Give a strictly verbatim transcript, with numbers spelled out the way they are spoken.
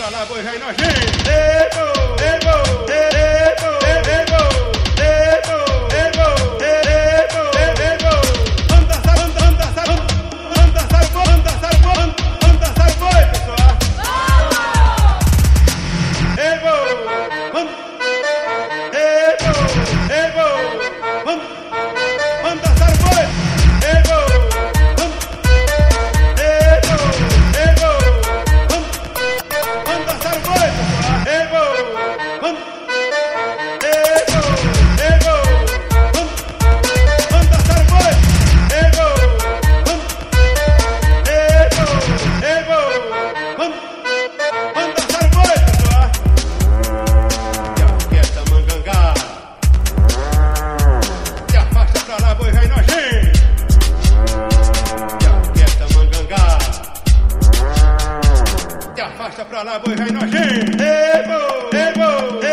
pra lá, boi vai nojento. Ei, boi, ei, boi, ei, boi, ei, boi, ei, boi, ei, boi, ei, boi, ei, boi. Vamos dançar, vamos dançar, vamos dançar o boi, vamos dançar o boi, vamos dançar o boi, pessoal. Ei, boi, vamos. Ei, boi, ei, boi, vamos. Vamos dançar o boi. Ei, boi, vamos. Ei, boi, ei, boi, vamos. Vamos dançar o boi, pessoal. Ei, boi, vamos. Ei, boi, ei, boi, vamos. Vamos dançar o boi. Ei, boi, vamos. Ei, boi, ei, boi, vamos. Vamos dançar o boi, pessoal. E a orquestra Mangangá. Se afasta pra lá, boi vai nojento. E a orquestra Mangangá. Se afasta pra lá, boi vai nojento. Ei, boi, ei, boi,